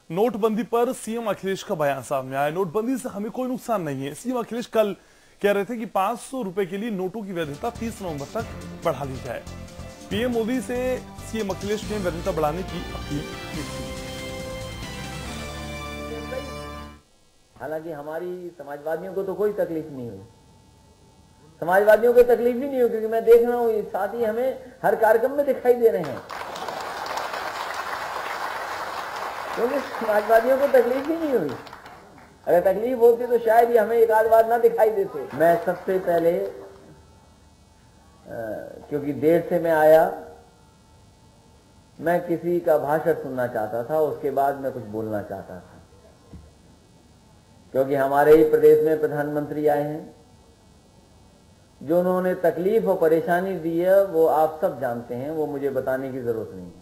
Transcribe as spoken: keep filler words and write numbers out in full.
नोटबंदी पर सीएम अखिलेश का बयान सामने आया। नोटबंदी से हमें कोई नुकसान नहीं है। सीएम अखिलेश कल कह रहे थे कि पांच सौ रुपए के लिए नोटों की वैधता तीस नवंबर तक बढ़ा ली जाए। पीएम मोदी से सीएम अखिलेश ने वैधता बढ़ाने की अपील की थी। हालांकि हमारी समाजवादियों को तो कोई तकलीफ नहीं हुई, समाजवादियों को तकलीफ ही नहीं हुई, क्योंकि मैं देख रहा हूँ साथ ही हमें हर कार्यक्रम में दिखाई दे रहे हैं, क्योंकि समाजवादियों को तकलीफ ही नहीं हुई। अगर तकलीफ होती तो शायद ही हमें एक आध बार ना दिखाई देते। मैं सबसे पहले आ, क्योंकि देर से मैं आया, मैं किसी का भाषण सुनना चाहता था, उसके बाद मैं कुछ बोलना चाहता था, क्योंकि हमारे ही प्रदेश में प्रधानमंत्री आए हैं। जो उन्होंने तकलीफ और परेशानी दी है वो आप सब जानते हैं, वो मुझे बताने की जरूरत नहीं है।